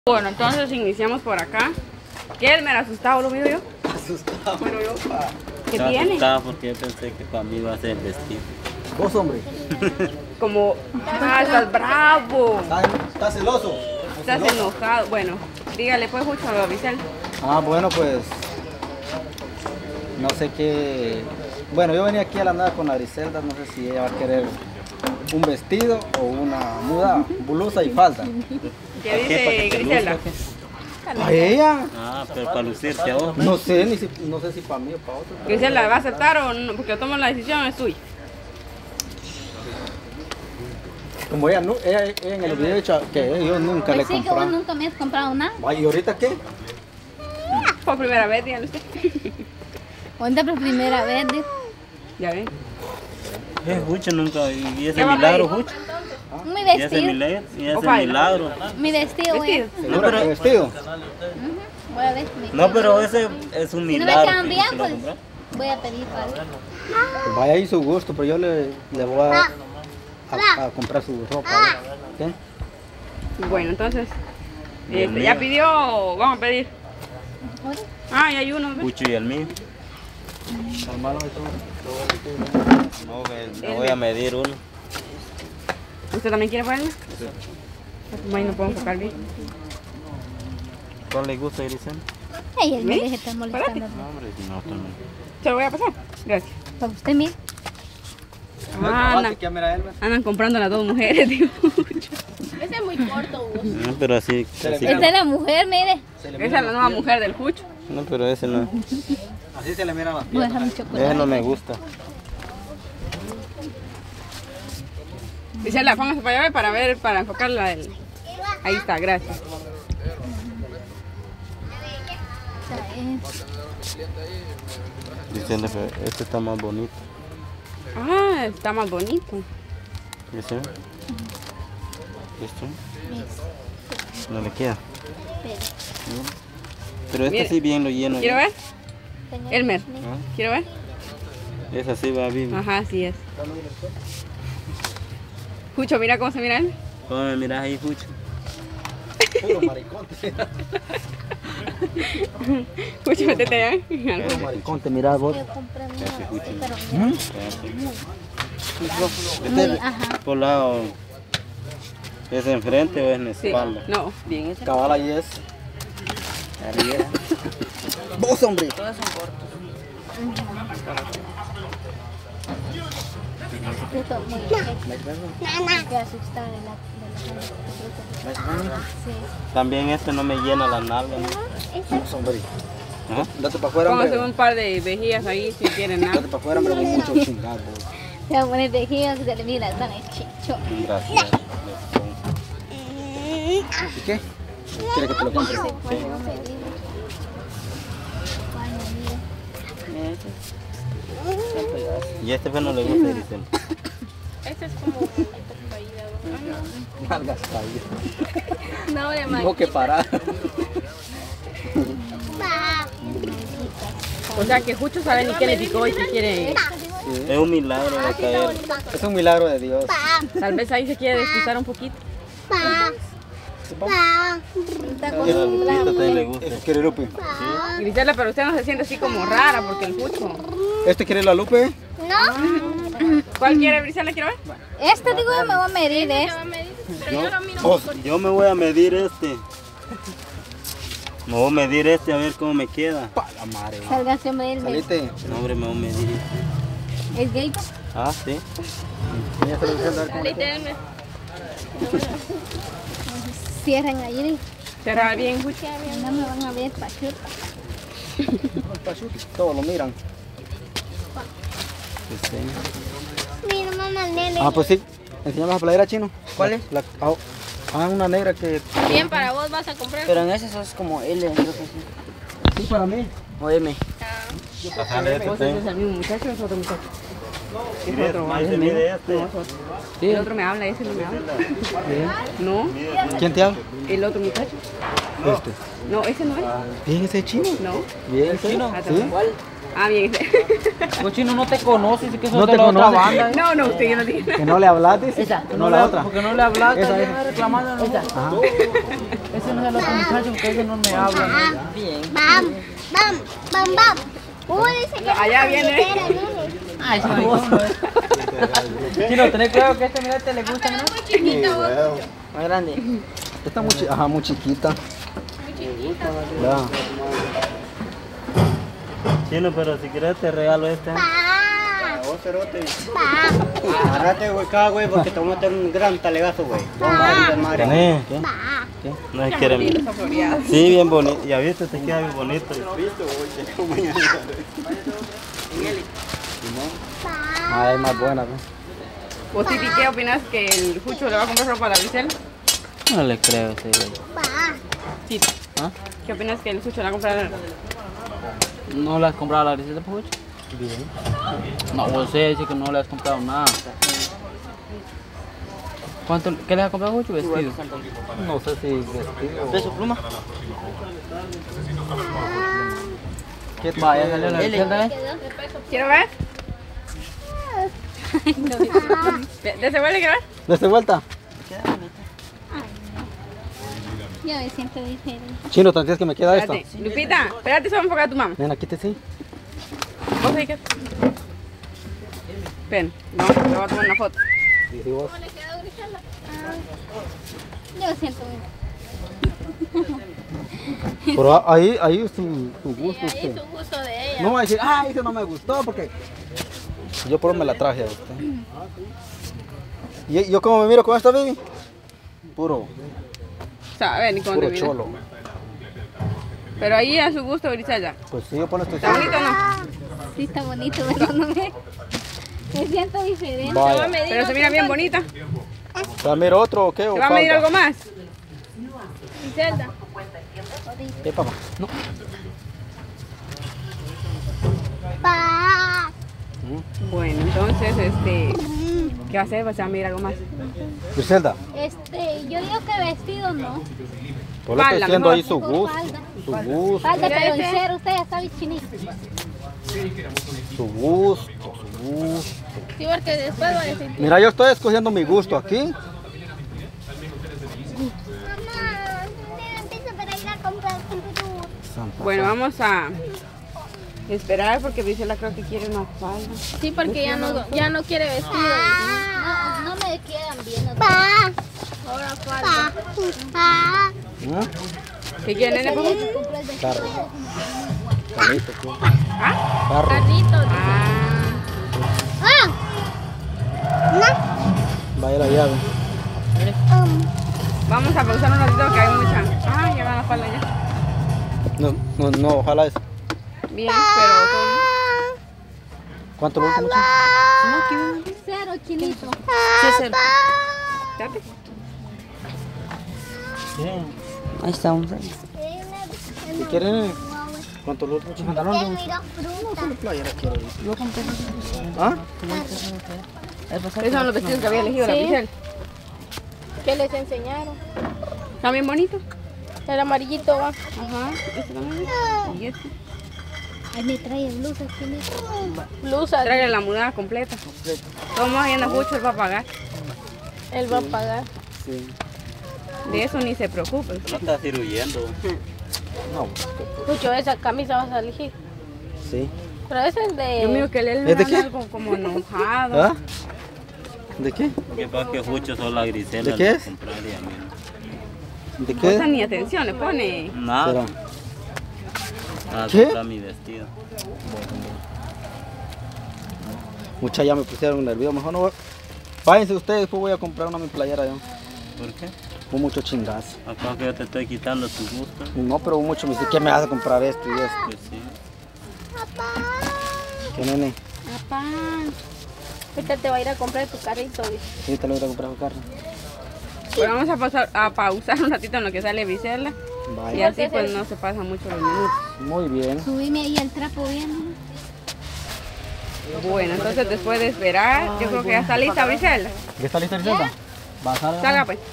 Bueno, entonces iniciamos por acá. ¿Qué es? ¿Me asustado lo mío yo? Asustado, pero yo, pa. ¿Qué Estaba tiene? asustado porque yo pensé que para mí iba a ser el vestido. Vos, hombre. Como, estás bravo. ¿Estás celoso? Estás enojado. Bueno, dígale pues mucho a Vicel. Bueno, pues. No sé qué. Bueno, yo venía aquí a la nada con la Griselda. No sé si ella va a querer un vestido o una muda, blusa y falda. ¿Qué dice Griselda? ¿A ella? Ah, pero para lucirte a vos. No sé, no sé si para mí o para otro. Griselda, ¿va a aceptar o no? Porque tomo la decisión, es suya. Como ella en el video dicho que yo nunca le Pues sí, que vos compraba. nunca me has comprado nada. ¿Y ahorita qué? Por primera vez, dígale usted. ¿Cuánta por primera vez? Dijo? Ya ven. Jucho nunca. Y ese ¿Qué va a milagro, pedir? Jucho. Mi Y ese vestido. milagro. Y ese Ojalá. milagro. Mi vestido, voy a, Vestido. ¿Segura que vestido? voy a ver. No, pero ese es un Si no me milagro. quedan que bien, se lo pues compró. voy a pedir para él. Pues vaya ahí su gusto, pero yo le voy a comprar su ropa. ¿Qué? Bueno, entonces, Bien ya mío. pidió, vamos a pedir. Ahora, Ah, y hay uno. ¿ves? Jucho y el mío. Calmalo y todo. No, me voy a medir uno. ¿Usted también quiere ponerlo? Ahí no puedo enfocar bien. ¿Cuál le gusta, Grisel? ay, él me ¿Sí? deja estar molestando. No, hombre, no, también. Se lo voy a pasar. Gracias. Para usted, mire. Andan comprando las dos mujeres, digo. Ese es muy corto, vos. No, pero así. así Esta es la mujer, mire. Esa es la nueva mujer del Jucho. no, pero ese no. Así se le miran las Voy a dejar mi Ese chocolate. no me gusta. Dice la póngase para allá para ver, para enfocarla. Ahí está, gracias. Diciendo que este está más bonito. Ah, está más bonito. ¿Viste? ¿Listo? No le queda. Pero este Mire. sí bien lo lleno. ¿Quiero ya. ver? Elmer, ¿Ah? ¿quiero ver? Esa sí va bien. Ajá, así es. Jucho, mira cómo se mira él. ¿Cómo me miras ahí, Jucho? Puro maricón. Jucho, métete allá. Puro maricón, te miras vos. Yo compré una, Ese Jucho. pero Este ajá. por lado. ¿Es enfrente o es en la Sí. espalda? No, bien ese. Cabal ahí es. Vos, hombre. Esto muy que asustar de la sí. También este no me llena la nalga. ¿no? Vos, hombre. Ajá. Date para afuera, Póngase hombre. un par de vejigas ahí si quieren Date nada. para afuera, hombre, con mucho chingado. Se va a poner tejidos y se le mira tan el chicho. Gracias. ¿Y qué? ¿Quiere que te lo compre? Y este pues no le gusta, dicen. Este es como Nalgas caídas. No, de Tengo que parar. O sea que Jucho sabe ni qué le picó y qué quiere. Es un milagro de caer. Es un milagro de Dios. Tal vez ahí se quiere despistar un poquito. Que la Lupita también le gusta. Este quiere Lupe. Griselda, pero usted no se siente así como rara porque el Jucho. ¿Este quiere la Lupe? ¿Cuál quiere, Griselda? ¿Quiero ver? Este digo yo me voy a medir Yo me voy a medir este. Me voy a medir este a ver cómo me queda. Pa' la madre. Sálgase a medirme. Salite. No, hombre, me voy a medir. ¿Es gay? Ah, sí. Ya se lo dije a ver cómo le queda. Cierren ahí. ¿Será bien, Jucho? No me van a ver pachuta. Todos lo miran. Mira, mamá, nene. Pues sí. ¿Enseñamos la playera chino? ¿Cuál es? Una negra que... Bien, para vos vas a comprar. Pero en ese sos como L, creo que sí. Sí, para mí. O M. Ajá, le ¿Vos ese es el mismo muchacho o es otro muchacho? Es otro, Más ¿vale? se mide este. No, es otro. Sí. El otro me habla, ese no me habla. Bien. No, ¿Quién te habla? el otro muchacho. Este. No, ese no es. Bien, ese chino. No. Bien, ese. Ah, ¿Sí? también. Ah, bien, ese. Pues chino, no te conoces, que sos No de te la otra conoce. banda. No, no, usted ya no tiene. Que no le hablas, dice. Esa. No, la otra. Porque no le hablaste, Esa, ayer esa. me reclamando. ¿No? Ajá. Ese no es el otro muchacho, porque ese no me habla. ¿no? Bien. Bam, bam, bam, bam. Dice que Allá viene. Ay, ese maricón no es. Chino, tenés cuidado que este mirate le gusta, ¿no? Más grande. Está muy, ajá, muy chiquita. Ya. Chino, pero si quieres te regalo este. Vos, cerote. Agárrate, güey, acá, güey, porque te voy a meter un gran talegazo, güey. ¿Tenés? No es que eres Está floreada. Sí, bien bonito. Ya viste, te queda bien bonito. Ah, es más buena, ¿no? ¿Vos, Titi, qué opinas que el Jucho le va a comprar ropa a la Grisel? No le creo, ese güey. Titi, ¿Ah? ¿qué opinas que el Jucho le va a comprar? ¿No le has comprado la griseta, Pucho? Bien. No, vos dice que no le has comprado nada. ¿Cuánto? ¿Qué le has comprado, Pucho? Vestido. No sé si vestido. ¿Peso pluma? ¿Qué Vaya, salió la griseta, ¿eh? ¿Quiero ver? ¿De se vuelve a grabar? ¿Desde vuelta? Yo me siento diferente. Chino, ¿tan tienes que me queda esta? Espérate. Lupita, espérate, se va a enfocar a tu mamá. Nena, quítese. ¿Vos ahí qué? Ven, no, te voy a tomar una foto. Y si vos. Yo me siento Pero ahí es tu gusto. ahí Usted. su gusto de ella. No va a decir, ay, eso no me gustó porque yo por eso me la traje a usted. ¿Y yo cómo me miro con esta, baby? Puro, O sea, ven, y cómo puro te mira. cholo. Pero ahí a su gusto, Grisella. Pues sí, yo por esto. ¿Está bonito o no? Sí, está bonito, pero no me siento diferente. Vaya. Pero se mira bien bonita. ¿Va a mirar otro o qué? ¿O ¿Te va a medir falta? algo más? Griselda. ¿Qué, papá? No. Bueno, entonces, ¿qué va a hacer? ¿Va a medir algo más? Griselda, Yo digo que vestido no. tú le Falda, estás diciendo mejor. ahí su gusto. Falda. Su gusto. Falda, Mira pero ese. en serio, usted ya está bichinito. Su gusto. Su gusto. Sí, porque después va a decir. Mira, yo estoy escogiendo mi gusto aquí. Mamá, empieza para ir a comprar computador. Santa. Bueno, vamos a esperar porque Grisela creo que quiere una falda. Sí, porque ya no quiere vestido. No me quedan bien. Pa. Ahora falda. ¿Mm? ¿Qué quiere, nene? Papu? Carro. Carrito, ¿qué? ¿Ah? Carro. Carrito. Ah, Va a ir la llave. vamos a pausar un ratito que hay mucha. Ah, ya va la falda ya. No, ojalá eso. Bien, pero ¿Cuánto lo último, chico? Cero, chinito. Espérate. Ahí está, un Si quieren, ¿cuánto lo último, chico? Playera quiero ir. ¿Ah? Esos son los vestidos que había elegido la Sí. Grisel. ¿Qué les enseñaron? ¿Está bien bonito? El amarillito va. Ajá. ¿Este también? Y este. Ay, me trae blusa, chinito. Blusa. Tráigale la mudada completa. Todos ahí anda mucho, él va a pagar. Él va a pagar. Sí. De eso ni se preocupen. No estás huyendo. No, Mucho, esa camisa vas a elegir. sí. Pero esa es de. Yo miro que él ¿Es me de habla qué? algo como enojado. ¿Ah? ¿De qué? Que para que Jucho solo la Grisela. ¿De qué le es? compraría, mira. ¿De No qué? está ni atención, le pone. Nada. Será. Nada, ¿Qué? comprar mi vestido. Muchas ya me pusieron nervioso. Mejor no voy. Váyanse ustedes, después voy a comprar una mi playera yo. ¿Por qué? Hubo mucho chingazo. Acá que yo te estoy quitando tu gusto. No, pero hubo mucho me dice, ¿qué me vas a comprar esto y esto? Pues sí. ¿Qué nene? Papá. Ahorita te va a ir a comprar tu carrito. Dice. Sí, te lo voy a comprar un carro. Bueno, vamos a pausar un ratito en lo que sale Grisela. Y Vaya. así pues no se pasan mucho los minutos. Muy bien. Subime ahí el trapo bien. Bueno, entonces después de esperar, yo creo que ya está lista Briselda. ¿Ya está lista Griselda? Va a salir. Salga pues.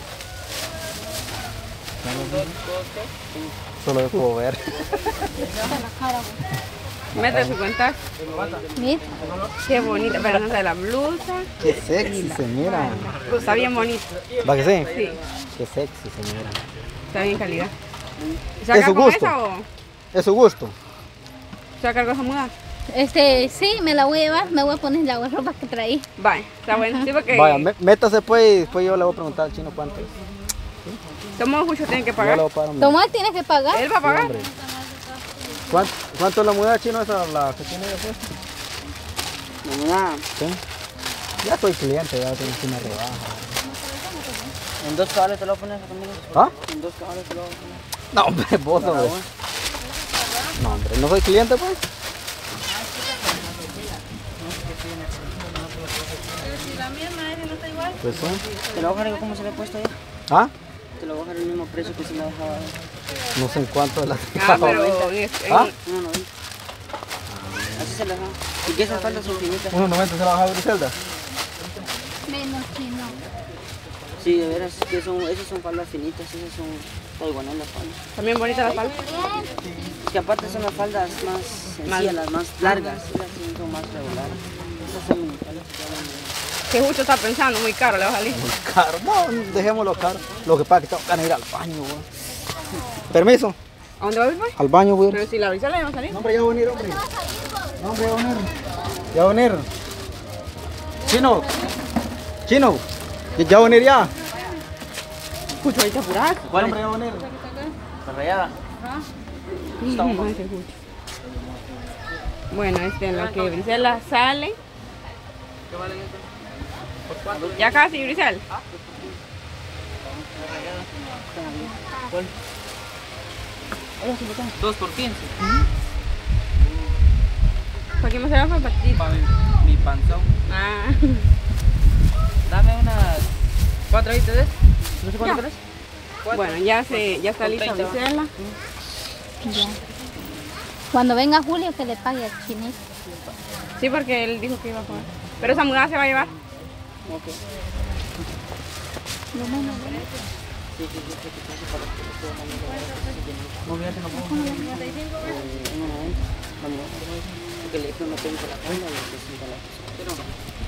Solo yo puedo ver. Mete su cuenta. Mira. Qué bonita, pero no sé la blusa. Qué sexy se mira. Está bien bonita. ¿Va que sí? Sí, Qué sexy se mira. está bien calidad. ¿Es ¿Saca su con gusto? esa o ¿Es su gusto? saca algo esa muda? Sí, me la voy a llevar, me voy a poner la ropa que traí. Vaya, está bueno. Sí, porque Vaya, métase pues y después yo le voy a preguntar al chino cuánto es. somos muchos, tienen que Yo pagar. le voy a pagar un Tomás, tienes que pagar. Él va a pagar. hombre. ¿Cuánto es la muda chino esa, la que tiene después? Nada, ¿Sí? Ya soy cliente, ya tengo que una rebaja. en 2 cabales te lo voy a poner conmigo. ¿Ah? En 2 cabales te lo voy a poner. No, hombre, vos, hombre. No, hombre, ¿no soy cliente pues? Pues sí. Te lo voy a dejar como se le ha puesto ya. ¿Ah? Te lo voy a dejar el mismo precio que se le ha dejado. No sé en cuánto es la Ah, pero ¿Ah? 1.90. Así se le deja. Y que esas faldas son finitas. 1.90 se la baja a Griselda. Menos chino. Sí, de veras, que esas son faldas finitas, esas son taiwanelas las faldas. también bonita la falda. Es que aparte son las faldas más sencillas, las más largas. Esas sí son más regulares. Esas son faldas que van Que justo está pensando, muy caro, le va a salir. Caro, no, dejémoslo caro. Lo que pasa es que tengo ganas de ir al baño, güey. Permiso, ¿A dónde va a ir, pues? al baño, güey. Pero si la brisa le va a salir. No, hombre, ya va a venir, hombre. No, hombre, ya va a venir. Ya va a venir. Chino. Chino. Ya va a venir ya. Escucho, ahorita apurar. ¿Cuál hombre ya va a venir? La rayada. Bueno, en lo que Brisela sale. Ya casi, Brisel. Dos por 15. ¿Para qué me se va a compartir? Para mi panzón. Ah, Dame unas 4 ahí, ¿te des? No sé cuánto Ya. querés. bueno, ya está lista Brisela. Ya. Cuando venga Julio, que le pague al chinito. Sí, porque él dijo que iba a pagar. Pero esa mudanza se va a llevar. Porque le no tengo la falda y le presenta la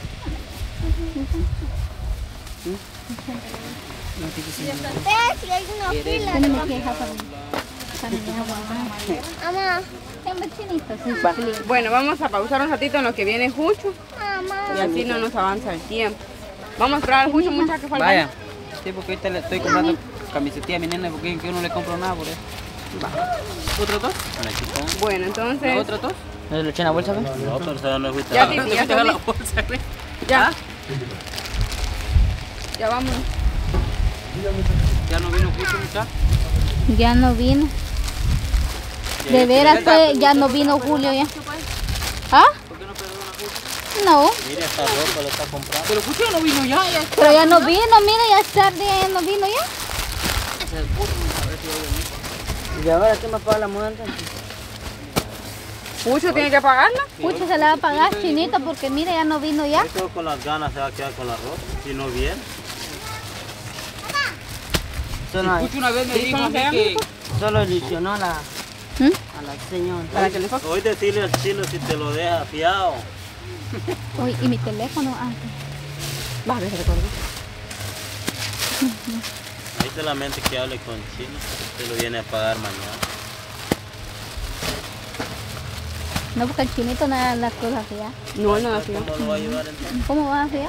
Tiene que dejar para mi agua. Tengo chinito, sí, sí. Bueno, vamos a pausar un ratito en lo que viene Jucho. Y así no nos avanza el tiempo. Vamos a esperar al Jucho, muchachos, que falta. Vaya. Sí, porque ahorita le estoy comprando camisetilla a mi nena porque yo no le compro nada por eso. ¿Otro dos? Bueno, entonces. ¿Otro dos? ¿No le eché en la bolsa, güey? No, pero eso no es justo. Ya, Titi, ya está la listo. bolsa, güey. Ya. Ya vamos. Ya no vino mucho, muchacho. Ya no vino. De veras, pues, ya no vino Julio ya. ¿Ah? No, Mira, esta ropa lo está comprando. Pero Cucho no vino ya. pero ya no vino, mira, ya es tarde, ya no vino ya. ¿Y ahora qué más paga la mudanza? Jucho tiene que pagarla. Pucha, se la va a pagar chinito porque mira, ya no vino ya. Yo creo con las ganas se va a quedar con la ropa. Si no viene. Cucho una vez me dijo a mí que... Solo ilusionó a la señora. Para que le fa- Hoy decirle al chino si te lo deja fiado. Uy, y mi teléfono, Va, que se recordó. Ahí solamente que hable con chino. Te lo viene a pagar mañana. no, porque el chinito no da las cosas ya. No, no, así. ¿Cómo lo va a llevar entonces? ¿Cómo vas a hacer?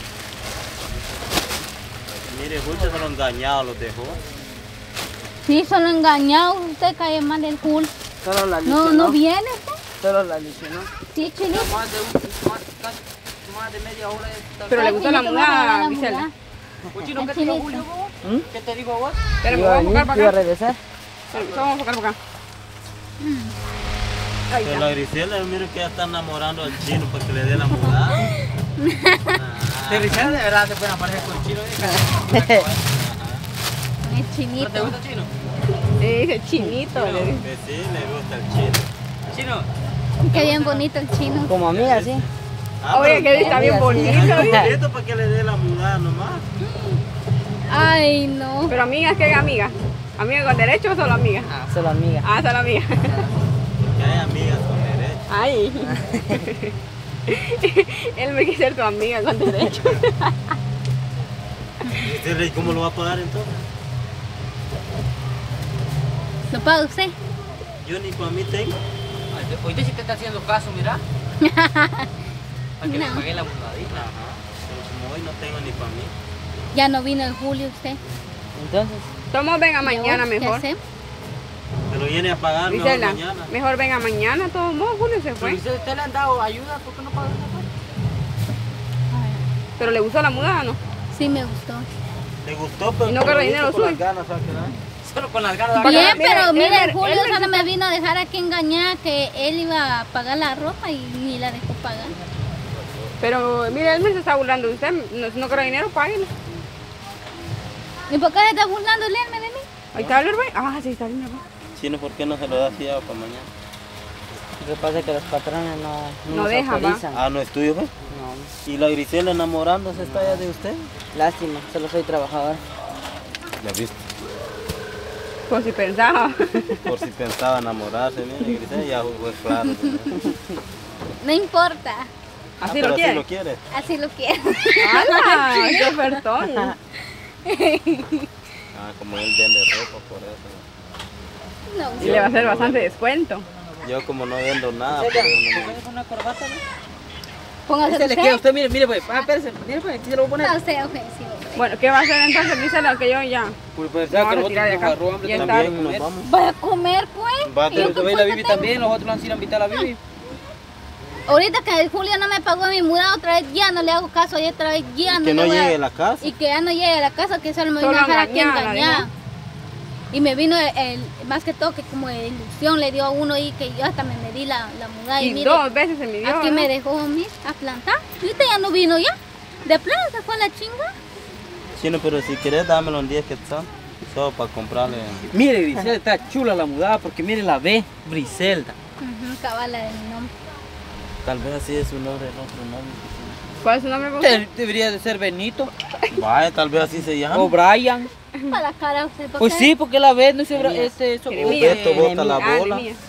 Mire, Julio se lo engañado, los dejó. Sí, solo engañado, usted cae mal del Jul. Solo la No, ilusionó. no viene usted. Solo la ilusionó. Sí, chinito. Más de media hora de estar... Pero le gusta la Chinito, vamos a muda, la Gisela. muda. Cuchino, El ¿qué te dijo chinito. Julio, vos? ¿Qué te dijo vos? Espérame, vamos a enfocar para acá. regresar. Espérame, vamos a enfocar para acá. Ahí Pero está. la Griselda, mire que ya está enamorando al chino para que le dé la mudada. De Richard de verdad se pueden aparecer con Chino. El ¿No te chinito. gusta Chino? Sí, dice chinito. Le dice. Que sí, le gusta el chino. Chino, Qué bien bonito el chino. Como amiga, sí. Oye, que está bien bonito. Esto para que le dé la mudada nomás. Ay, no. Pero amiga, ¿qué amiga? ¿Amiga con derecho o solo amiga? Solo amiga. Ah, solo amiga. Que hay amigas con derecho. Ay. Él me quiere ser tu amiga con derecho. ¿Y cómo lo va a pagar entonces? ¿Lo paga usted? Yo ni para mí tengo. Ahorita sí te está haciendo caso, mira. Para que le pague la mudadita. Ajá. Pero como hoy no tengo ni para mí. Ya no vino el Julio usted. Entonces, Tomo, venga mañana ¿Qué mejor. hace? Pero viene a pagar mejor Gisela, mañana. mejor venga mañana, todo modo, Julio se Pero fue. usted le han dado ayuda, ¿por qué no paga esa parte? Pero le gustó la mudada, ¿no? Sí, me gustó. ¿Te gustó? Pero Y no te con lo el dinero hizo con suyo. las ganas, ¿sabes qué, no? Solo con las ganas de Porque, Bien, mire, pero mire, Elmer- el Julio Elmer solo sí me vino a dejar aquí engañar que él iba a pagar la ropa y ni la dejó pagar. Pero mire, Elmer se está burlando de usted. No quiero dinero, páguenle. ¿Y por qué se está burlando el Elmer de mí? Ahí está Elmer, ah, sí, está Elmer. Chino, ¿por qué no se lo da fiado para mañana? lo que pasa es que los patrones no No nos dejan, ¿va? autorizan. Ah, ¿no es tuyo, pues? No, ¿Y la Grisela enamorándose está ya de usted? lástima, solo soy trabajador. Ya viste. Por si pensaba. Por si pensaba enamorarse, mire, Grisela ya fue claro. No importa, Así pero lo quiere. así lo quiere. así lo quiero. ¡Hala! ¡Qué ofertón! Ah, como él vende ropa, por eso. No, Y le va a hacer bastante descuento. Yo como no vendo nada, pero no con una corbata, ¿no? póngase Este le queda a usted. usted, mire pues. Ah, espérese, mire pues, aquí se lo voy a poner. No, usted, ok, sí. ok. Bueno, ¿qué va a hacer entonces? Díselo que yo ya. Pues Me voy a que los retirar de otros acá. nos agarró hambre Ya está. también nos vamos. Voy a comer, pues. Va a ¿Y tener yo Se qué va a ir la culpa Bibi tengo? también, los otros han ido a invitar a la Bibi. Ahorita que el Julio no me pagó mi muda, otra vez ya no le hago caso, y otra vez ya no Que no le voy a- llegue a la casa. Y que ya no llegue a la casa, que solo me vino Solo a dejar aquí engañada, engañada. Y me vino más que todo que como de ilusión le dio a uno y que yo hasta me medí la mudada. Y Y mire, 2 veces se midió. aquí ¿no? me dejó a plantar. Ahorita ya no vino ya. De plano se fue a la chinga. Chino, pero si querés dámelo en 10 quetzal. Solo para comprarle. Mire, Griselda, está chula la mudada porque mire la ve, Griselda. Cabala de mi nombre. Tal vez así es su nombre, el otro nombre. ¿Cuál es su nombre, vos? Debería de ser Benito Vaya, tal vez así se llama. o Brian. Para la cara usted. ¿por Pues qué? sí, porque la ve, no sé, O Jeremías. Beto bota la Ah, bola. Nehemías.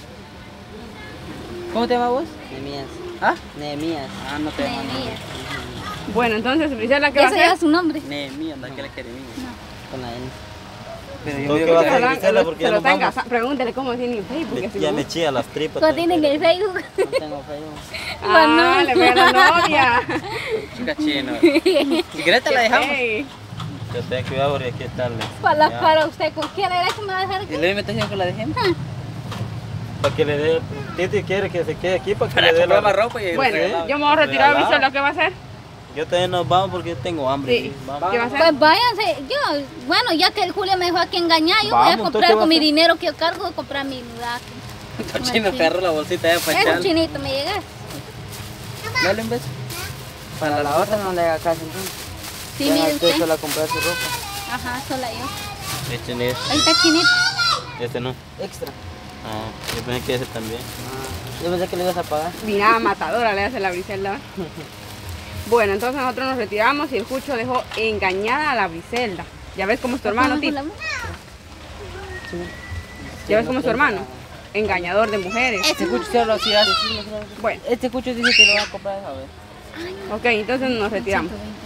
¿Cómo te llamas vos? Nehemías. ¿Ah? Nehemías. Ah, no te llamas. Nehemías. Bueno, entonces, Brisela, ¿qué va a Ese era hacer? su nombre. Nehemías, la que le Jeremías. Con la N. Pero yo ¿Qué digo va a que- hacer, Grisela? Porque Se ya lo nos está vamos. engasando. Pregúntele cómo tiene en Facebook. Le- así Ya no- me chilla las tripas. ¿Cuál tienen el Facebook? No tengo Facebook. Ah, le pega a la novia. Chica chino. Si querés te la dejamos. Ey. Yo ten cuidado porque aquí está el. Para la ya. cara usted. ¿Con qué derecho me va a dejar aquí? Y le metes que la dejemos. Para que le dé. Titi quiere que se quede aquí para que Para le dé comprar más la. ropa y Bueno, regalado. yo me voy a retirar, Regalado. Brisela, ¿qué va a hacer? Yo también nos vamos porque tengo hambre. Sí. Vamos. ¿Qué va a hacer? Pues váyanse, yo, bueno, ya que el Julio me dejó aquí engañar, yo voy a Vamos, ¿tú comprar qué vas con a mi hacer? dinero que yo cargo de comprar mi mudaje. Chino, agarró la bolsita ya para Es un echarle. chinito, me llegas. Dale un beso. Para la otra no le haga caso entonces. Sí, Venga mire usted usted. solo a comprar su ropa. Ajá, sola yo. Este no es. Ahí está chinito. Este no. Extra. Ah, yo pensé que ese también. Yo pensé que le ibas a pagar. Mirada matadora le hace la Briselda. Bueno, entonces nosotros nos retiramos y el Jucho dejó engañada a la Briselda. ¿Ya ves cómo es tu hermano, Tito? ¿Ya ves cómo es tu hermano? Engañador de mujeres. Este cucho se habla así, así. Bueno, Este cucho dice que lo va a comprar, a ver. ok, entonces nos retiramos. 120.